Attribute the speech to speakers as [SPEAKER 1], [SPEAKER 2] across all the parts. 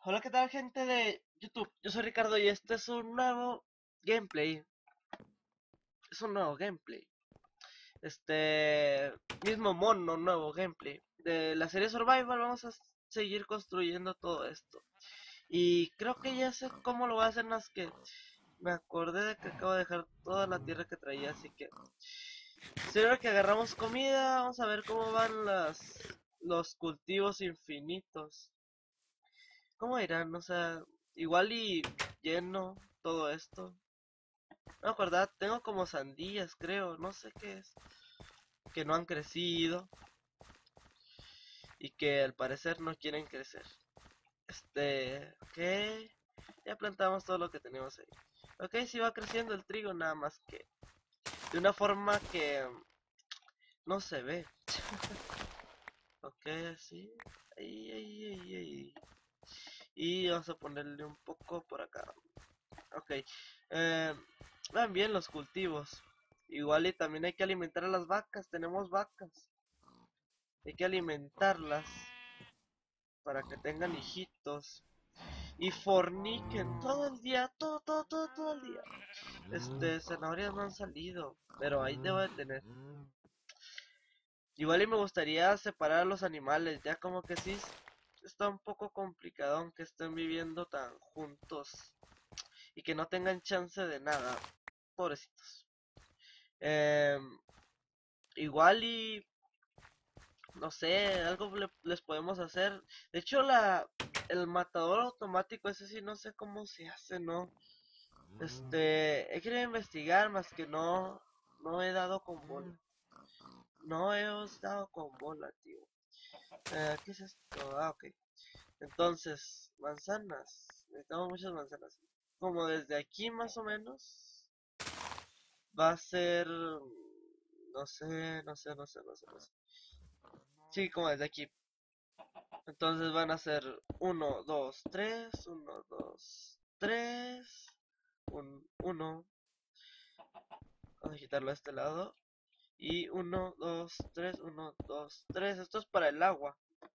[SPEAKER 1] Hola, ¿qué tal, gente de YouTube? Yo soy Ricardo y este es un nuevo gameplay. Es un nuevo gameplay. Este mismo mono, nuevo gameplay. De la serie Survival vamos a seguir construyendo todo esto. Y creo que ya sé cómo lo voy a hacer, más que me acordé de que acabo de dejar toda la tierra que traía, así que ahora que agarramos comida, vamos a ver cómo van los cultivos infinitos. ¿Cómo irán? O sea, igual y lleno todo esto. No, verdad, tengo como sandías, creo, no sé qué es. Que no han crecido y que al parecer no quieren crecer. Ok. Ya plantamos todo lo que tenemos ahí. Ok, sí va creciendo el trigo, nada más que de una forma que no se ve. Ok, así. Ahí. Y vamos a ponerle un poco por acá. Ok. Van bien los cultivos. Igual y también hay que alimentar a las vacas. Tenemos vacas. Hay que alimentarlas para que tengan hijitos. Y forniquen todo el día. Todo el día. Zanahorias no han salido. Pero ahí debo de tener. Igual y me gustaría separar a los animales. Ya como que sí está un poco complicado aunque estén viviendo tan juntos. Y que no tengan chance de nada. Pobrecitos. Igual y no sé, algo les podemos hacer. De hecho, el matador automático, ese sí no sé cómo se hace, ¿no? He querido investigar, más que no he dado con bola. No he dado con bola, tío. ¿Qué es esto? Ah, ok. Entonces, manzanas. Necesitamos muchas manzanas. Como desde aquí más o menos. Va a ser... No sé. Sí, como desde aquí. Entonces van a ser 1, 2, 3, 1, 2, 3, 1. Vamos a quitarlo a este lado. Y 1, 2, 3, 1, 2, 3. Esto es para el agua.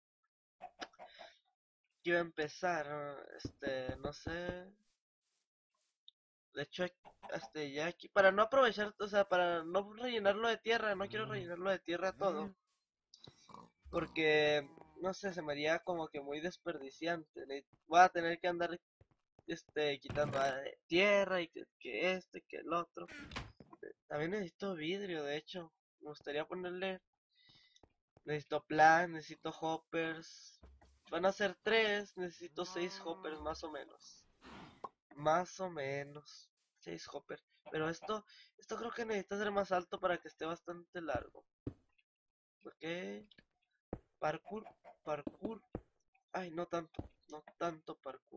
[SPEAKER 1] Quiero empezar. No sé. De hecho, ya aquí. Para no aprovechar, o sea, para no rellenarlo de tierra. No quiero rellenarlo de tierra todo. Porque, no sé, se me haría como que muy desperdiciante. Voy a tener que andar quitando tierra y que el otro. También necesito vidrio, de hecho. Me gustaría ponerle. Necesito plan, necesito hoppers. Van a ser 3, necesito 6 hoppers más o menos. Más o menos. 6 hoppers. Pero esto creo que necesita ser más alto para que esté bastante largo. Ok. Parkour, parkour. Ay, no tanto parkour.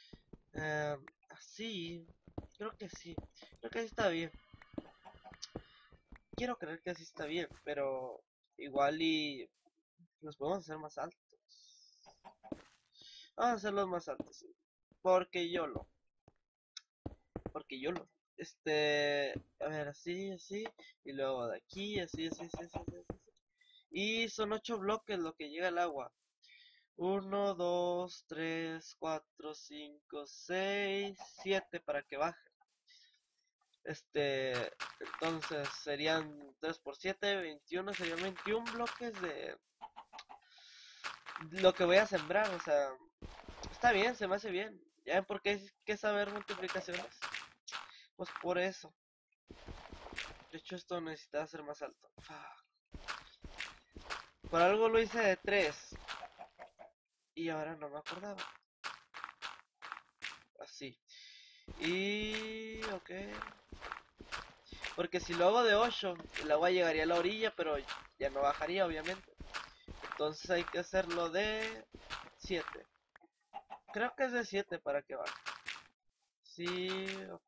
[SPEAKER 1] Así. Creo que sí. Creo que así está bien. Quiero creer que así está bien, pero igual y los podemos hacer más altos. Vamos a hacerlos más altos, sí. Porque yo lo. Porque yo lo. A ver, así. Y luego de aquí, así. Y son 8 bloques lo que llega al agua. 1, 2, 3, 4, 5, 6, 7 para que baje. Entonces serían 3 por 7, 21, serían 21 bloques de lo que voy a sembrar, o sea, está bien, se me hace bien. ¿Ya ven por qué hay que saber multiplicaciones? Pues por eso. De hecho, esto necesita ser más alto. Por algo lo hice de 3 y ahora no me acordaba. Así. Y... ok. Porque si lo hago de 8, el agua llegaría a la orilla, pero ya no bajaría, obviamente. Entonces hay que hacerlo de 7. Creo que es de 7 para que baje. Sí, ok.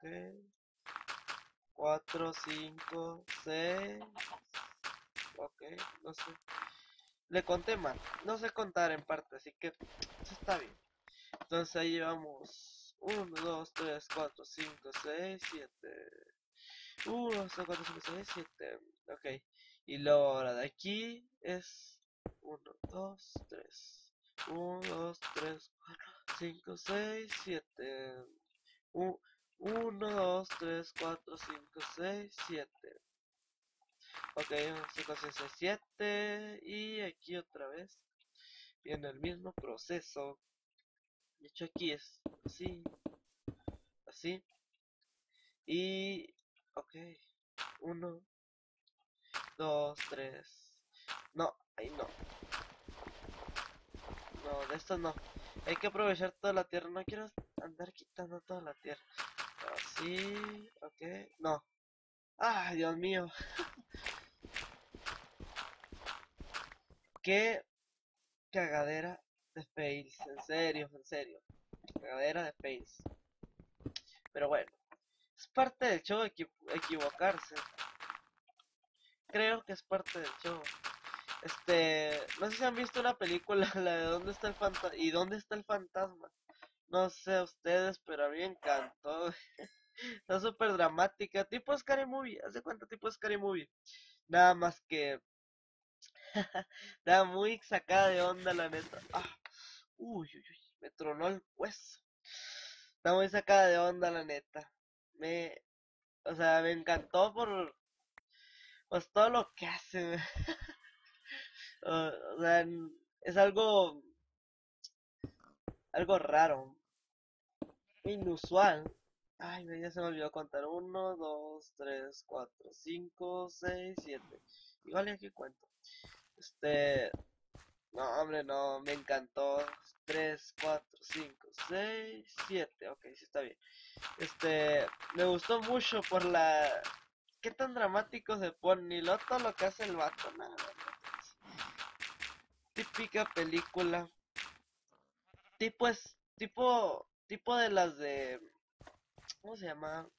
[SPEAKER 1] 4, 5, 6. Ok, no sé. Le conté mal. No sé contar en parte, así que eso está bien. Entonces ahí llevamos 1, 2, 3, 4, 5, 6, 7. 1, 2, 3, 4, 5, 6, 7. Ok. Y luego ahora de aquí es 1, 2, 3. 1, 2, 3, 4. 5, 6, 7. 1, 2, 3, 4, 5, 6, 7. Ok, 5, 6, 6, 7. Y aquí otra vez. Viene el mismo proceso. De hecho aquí es así. Así. Y... Ok. 1, 2, 3. No, ahí no. No, de estos no. Hay que aprovechar toda la tierra. No quiero andar quitando toda la tierra. Así. Ok. No. Ah, Dios mío. Qué cagadera de fails. En serio, en serio. Cagadera de fails. Pero bueno. Es parte del show equivocarse. Creo que es parte del show. No sé si han visto una película, la de ¿Dónde está el fantasma? ¿Y dónde está el fantasma? No sé a ustedes, pero a mí me encantó. Está súper dramática, tipo Scary Movie, haz de cuenta, tipo Scary Movie. Nada más que está muy sacada de onda, la neta. Ah, uy, uy, uy, me tronó el hueso. Está muy sacada de onda, la neta. Me, o sea, me encantó por pues todo lo que hace. O sea, es algo raro, inusual. Ay, ya se me olvidó contar. 1, 2, 3, 4, 5, 6, 7. Igual y aquí cuento. Este, no, hombre, no, me encantó. 3, 4, 5, 6, 7. Ok, sí está bien. Me gustó mucho por la... ¿Qué tan dramático se pone? Y lo todo lo que hace el vato, nada. Típica película. Tipo de las de... ¿Cómo se llama?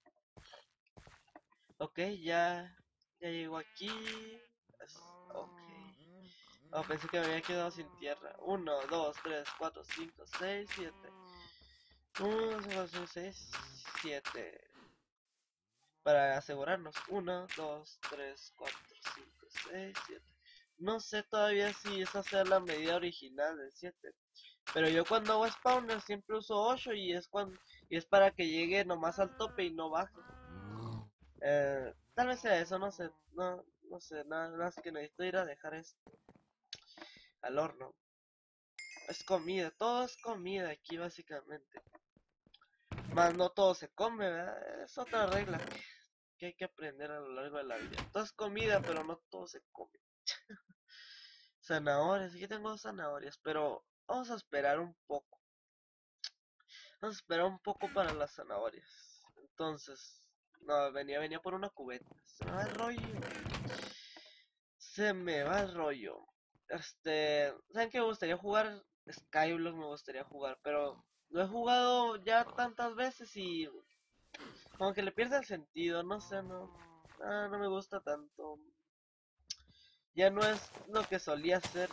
[SPEAKER 1] Ok, ya llegó aquí. Ok. Oh, pensé que me había quedado sin tierra. 1, 2, 3, 4, 5, 6, 7. 1, 2, 3, 6, 7. Para asegurarnos. 1, 2, 3, 4, 5, 6, 7. No sé todavía si esa sea la medida original del 7. Pero yo cuando hago spawner siempre uso 8 y es para que llegue nomás al tope y no baje. Tal vez sea eso, no sé. No sé, nada más que necesito ir a dejar esto al horno. Es comida, todo es comida aquí básicamente. Más no todo se come, ¿verdad? Es otra regla que hay que aprender a lo largo de la vida. Todo es comida, pero no todo se come. Zanahorias, aquí tengo zanahorias, pero vamos a esperar un poco. Vamos a esperar un poco para las zanahorias. Entonces, no, venía por una cubeta. Se me va el rollo. Se me va el rollo. ¿Saben qué me gustaría jugar? Skyblock me gustaría jugar, pero lo he jugado ya tantas veces y como que le pierde el sentido, no sé, no me gusta tanto. Ya no es lo que solía ser,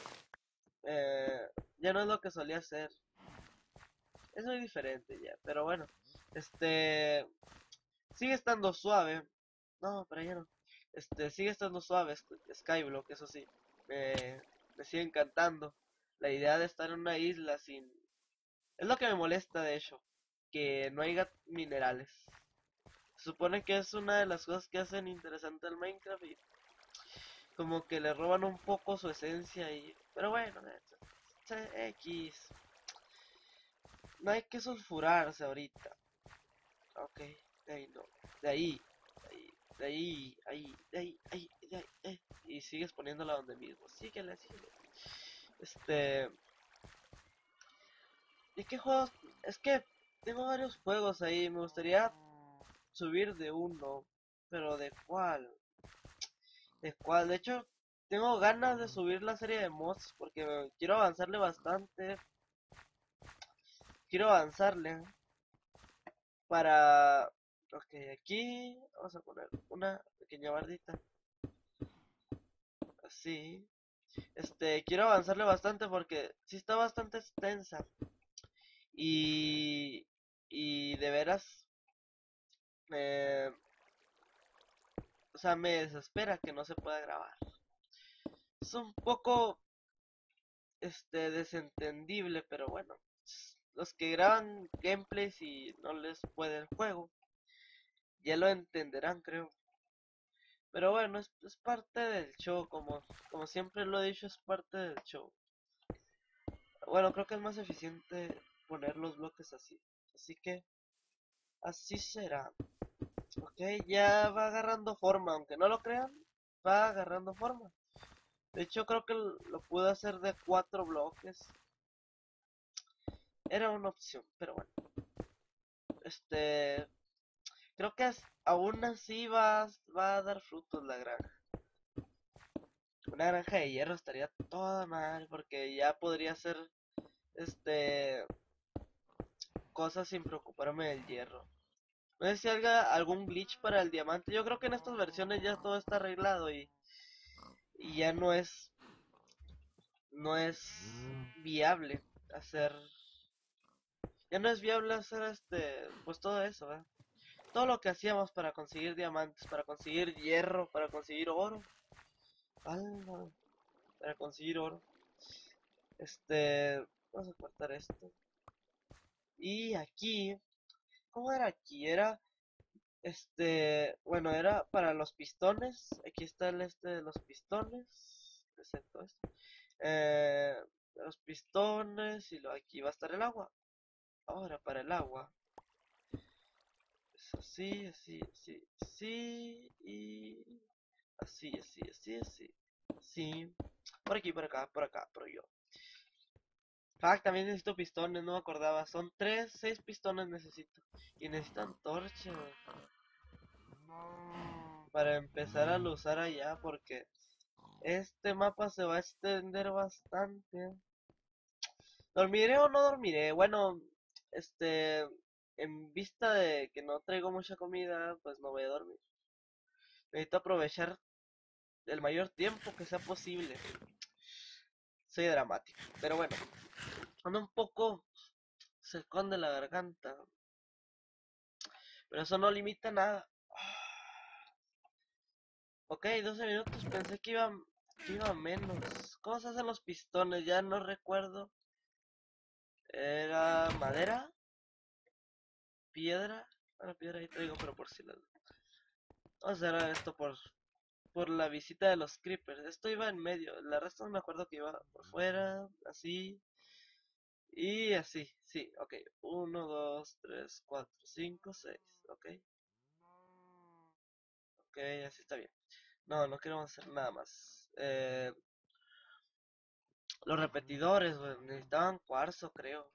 [SPEAKER 1] ya no es lo que solía ser. Es muy diferente ya, pero bueno, sigue estando suave. No, pero ya no. Sigue estando suave Skyblock, eso sí. Me sigue encantando. La idea de estar en una isla sin... Es lo que me molesta, de hecho. Que no haya minerales. Se supone que es una de las cosas que hacen interesante el Minecraft y como que le roban un poco su esencia y... Pero bueno, X. No hay que sulfurarse ahorita. Ok, de ahí no. De ahí, de ahí, de ahí. Y sigues poniéndola donde mismo. Síguele. Este... ¿Y qué juegos? Es que tengo varios juegos ahí. Me gustaría subir de uno. Pero ¿de cuál? ¿De cuál? De hecho, tengo ganas de subir la serie de mods porque quiero avanzarle bastante. Quiero avanzarle para... Ok, aquí vamos a poner una pequeña bardita. Así. Quiero avanzarle bastante porque sí está bastante extensa. Y... Y de veras... Eh, o sea, me desespera que no se pueda grabar. Es un poco... desentendible, pero bueno. los que graban gameplays y no les puede el juego, ya lo entenderán, creo. Pero bueno, es parte del show, como siempre lo he dicho, es parte del show. Bueno, creo que es más eficiente poner los bloques así. Así que así será. Ok, ya va agarrando forma, aunque no lo crean, va agarrando forma. De hecho, creo que lo pude hacer de 4 bloques. Era una opción, pero bueno. Este, creo que aún así va a dar frutos la granja. Una granja de hierro estaría toda mal, porque ya podría hacer, este, cosas sin preocuparme del hierro. No sé si haga algún glitch para el diamante. Yo creo que en estas versiones ya todo está arreglado y ya no es viable hacer, ya no es viable hacer pues todo eso, ¿verdad? Todo lo que hacíamos para conseguir diamantes, para conseguir hierro, para conseguir oro. ¡Hala! Para conseguir oro. Vamos a cortar esto. Y aquí, ¿cómo era aquí? Era, bueno, era para los pistones. Aquí está el de los pistones. Presento esto. Los pistones y aquí va a estar el agua. Ahora para el agua. Es así, así, así, así y así, así, así, así. Así. Por aquí, por acá, por yo. Ah, también necesito pistones, no me acordaba. Son 6 pistones necesito. Y necesito antorcha para empezar a usar allá porque este mapa se va a extender bastante. ¿Dormiré o no dormiré? Bueno, este, en vista de que no traigo mucha comida, pues no voy a dormir. Necesito aprovechar el mayor tiempo que sea posible. Soy dramático, pero bueno, ando un poco secón de la garganta, pero eso no limita nada. Ok, 12 minutos, pensé que iba menos. ¿Cómo se hacen los pistones? Ya no recuerdo. Era madera, piedra. Bueno, piedra ahí traigo, pero por si las. Vamos a hacer esto por la visita de los creepers. Esto iba en medio. La resto no me acuerdo que iba por fuera, así. Y así, sí, ok. 1, 2, 3, 4, 5, 6. Ok, ok, así está bien. No, no queremos hacer nada más. Los repetidores, güey, necesitaban cuarzo, creo.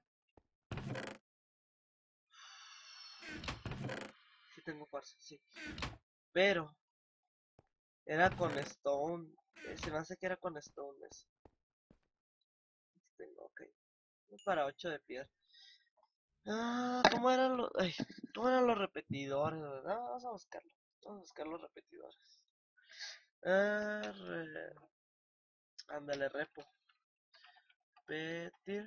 [SPEAKER 1] Sí tengo cuarzo, sí. Pero era con stone. Se me hace que era con stone ese. Tengo, ok. Para 8 de piedra. Ah, ¿cómo eran los repetidores, verdad? Vamos a buscarlo. Vamos a buscar los repetidores. Ah, ándale, repetir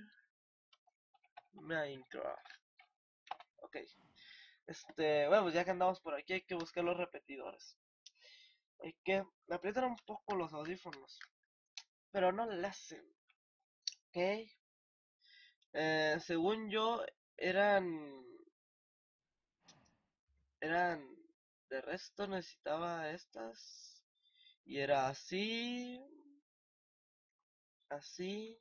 [SPEAKER 1] Minecraft. Ok. Bueno, pues ya que andamos por aquí, hay que buscar los repetidores. Hay que aprietar un poco los audífonos, pero no le hacen. Ok. Según yo, eran, eran, de resto necesitaba estas. Y era así, así,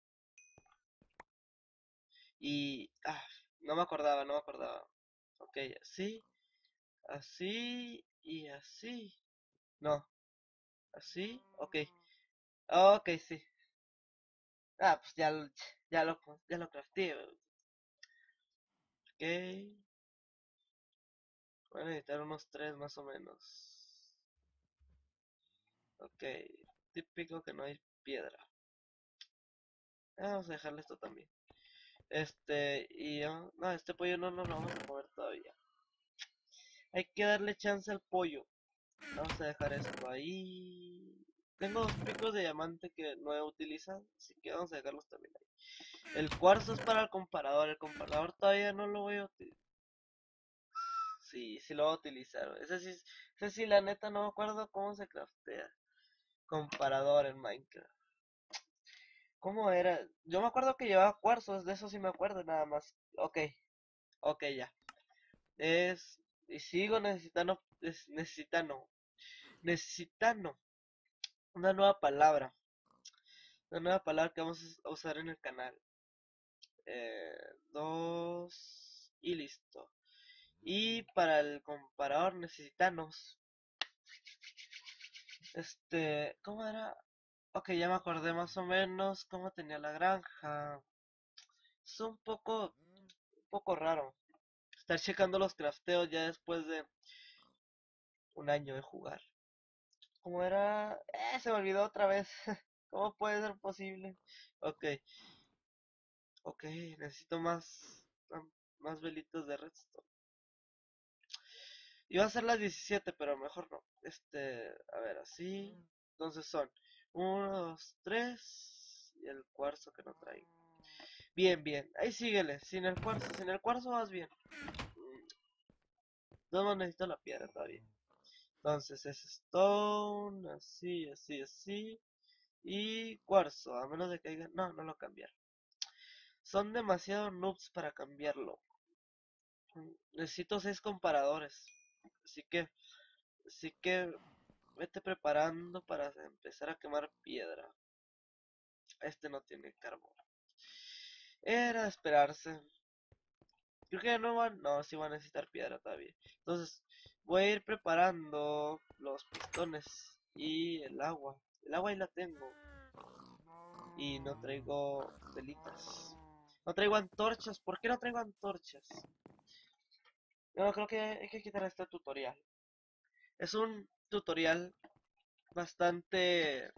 [SPEAKER 1] no me acordaba, no me acordaba. Ok, así, así y así. No, así, ok. Ok, sí. Pues ya lo crafté. Ok, voy a necesitar unos 3 más o menos. Ok, típico que no hay piedra. Vamos a dejarle esto también. No, este pollo no nos lo vamos a comer todavía. Hay que darle chance al pollo. Vamos a dejar esto ahí. Tengo 2 picos de diamante que no he utilizado, así que vamos a dejarlos también ahí. El cuarzo es para el comparador. El comparador todavía no lo voy a utilizar. Sí, sí lo voy a utilizar. Ese sí, la neta no me acuerdo cómo se craftea. Comparador en Minecraft. ¿Cómo era? Yo me acuerdo que llevaba cuarzos, de eso sí me acuerdo nada más. Ok, ok, ya. Es... Y sigo necesitando... necesitando una nueva palabra. Una nueva palabra que vamos a usar en el canal. Dos... Y listo. Y para el comparador necesitamos... ¿Cómo era? Ok, ya me acordé más o menos cómo tenía la granja. Es un poco raro estar checando los crafteos ya después de un año de jugar. ¿Cómo era? Se me olvidó otra vez. ¿Cómo puede ser posible? Ok, ok, necesito más velitos de redstone. Iba a ser las 17, pero mejor no. A ver, así. Entonces son uno, 2, 3 y el cuarzo que no traigo. Bien, bien. Ahí síguele. Sin el cuarzo vas bien. No necesito la piedra todavía. Entonces es stone, así, así, así. Y cuarzo, a menos de que haya... No, no lo cambiaron. Son demasiado noobs para cambiarlo. Necesito 6 comparadores. Así que, así que vete preparando para empezar a quemar piedra. Este no tiene carbón. Era de esperarse. Creo que no, sí va a necesitar piedra todavía. Entonces, voy a ir preparando los pistones y el agua. El agua ahí la tengo. Y no traigo velitas. No traigo antorchas. ¿Por qué no traigo antorchas? No, creo que hay que quitar este tutorial. Es un tutorial bastante...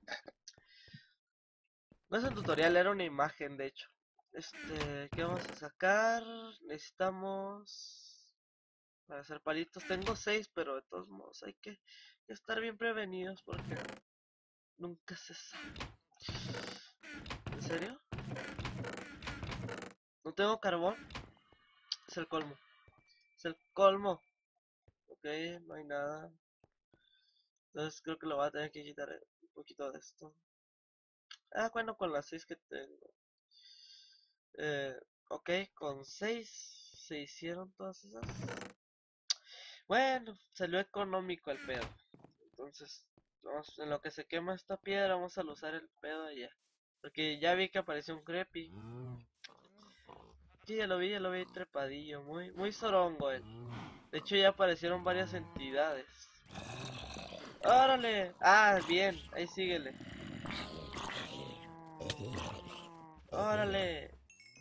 [SPEAKER 1] No es un tutorial, era una imagen, de hecho. ¿Qué vamos a sacar? Necesitamos... Para hacer palitos. Tengo 6, pero de todos modos hay que estar bien prevenidos porque nunca se sabe. ¿En serio? ¿No tengo carbón? Es el colmo. Es el colmo. Ok, no hay nada. Entonces creo que lo voy a tener que quitar un poquito de esto. Ah, bueno, con las 6 que tengo. Eh, ok, con 6 se hicieron todas esas. Bueno, salió económico el pedo. Entonces, en lo que se quema esta piedra, vamos a usar el pedo allá. Porque ya vi que apareció un creepy. Sí, ya lo vi trepadillo. Muy sorongo él. De hecho, ya aparecieron varias entidades. ¡Órale! Ah, bien, ahí síguele. ¡Órale!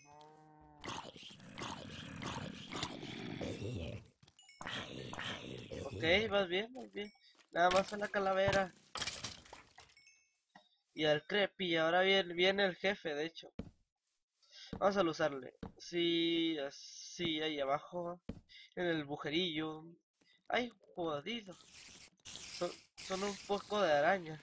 [SPEAKER 1] Ok, vas bien, vas bien. Nada más a la calavera. Y al creepy. Ahora viene el jefe, de hecho. Vamos a usarle. Sí, así, ahí abajo. En el bujerillo. ¡Ay, jodido! Son, son un poco de arañas.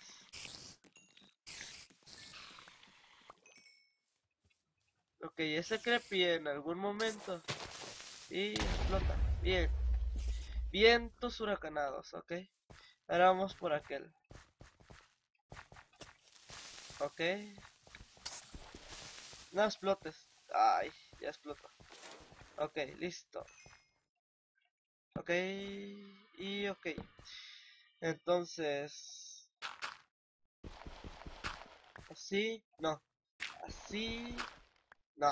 [SPEAKER 1] Ok, ese creepy en algún momento. Y explota. Bien. Vientos huracanados, ok. Ahora vamos por aquel. Ok. No explotes. Ay, ya explotó. Ok, listo. Ok. Y ok. Entonces... Así. No. Así. No.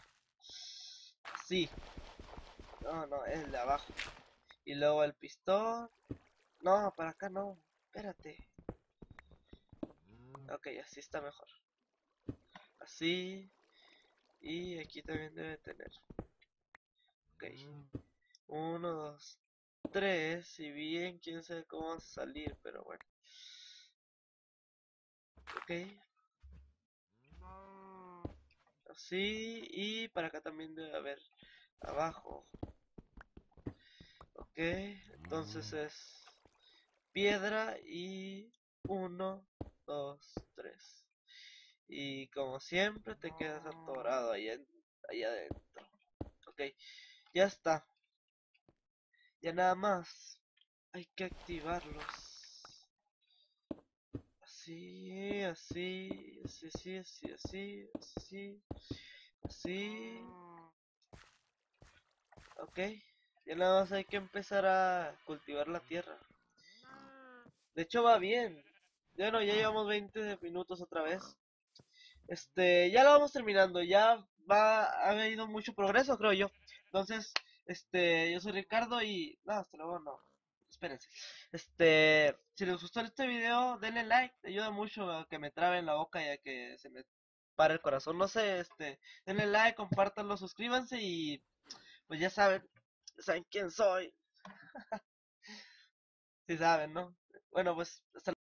[SPEAKER 1] Así. No, no, es el de abajo. Y luego el pistón. No, para acá no. Espérate. Ok, así está mejor. Así. Y aquí también debe tener. Ok. Uno, dos, tres. Si bien, quién sabe cómo va a salir, pero bueno. Ok. Así. Y para acá también debe haber abajo. Ok. Entonces es piedra y uno, dos, tres. Y como siempre te quedas atorado ahí adentro. Ok. Ya está. Ya nada más. Hay que activarlos. así, así, así, así, así, así, así, así. Ok, ya nada más hay que empezar a cultivar la tierra. De hecho va bien. Bueno, ya llevamos 20 minutos otra vez. Ya lo vamos terminando. Ya ha habido mucho progreso, creo yo. Entonces, yo soy Ricardo y... No, hasta luego no. Espérense. Si les gustó este video, denle like. Ayuda mucho a que me trabe en la boca y a que se me pare el corazón. No sé, denle like, compártanlo, suscríbanse y pues ya saben quién soy. Sí saben, ¿no? Bueno, pues hasta